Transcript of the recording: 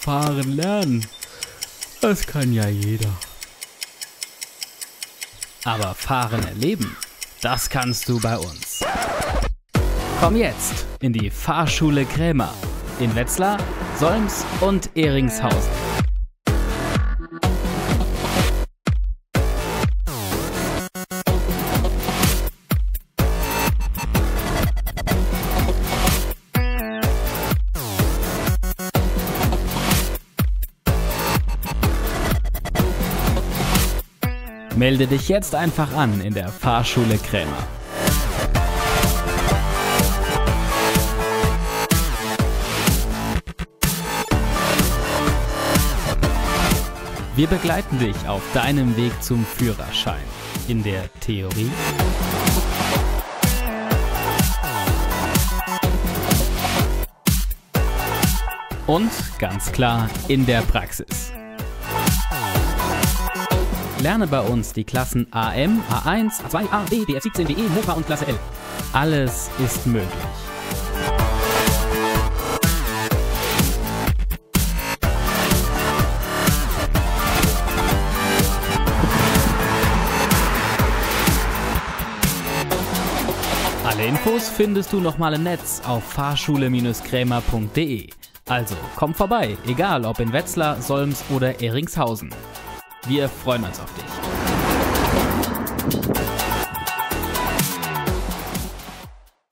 Fahren lernen. Das kann ja jeder. Aber Fahren erleben, das kannst du bei uns. Komm jetzt in die Fahrschule Krämer in Wetzlar, Solms und Eringshausen. Melde dich jetzt einfach an in der Fahrschule Krämer. Wir begleiten dich auf deinem Weg zum Führerschein. In der Theorie und ganz klar in der Praxis. Lerne bei uns die Klassen AM, A1, A2, AD, DF17, DE, Mofa und Klasse L. Alles ist möglich. Alle Infos findest du nochmal im Netz auf fahrschule-krämer.de. Also komm vorbei, egal ob in Wetzlar, Solms oder Eringshausen. Wir freuen uns auf dich.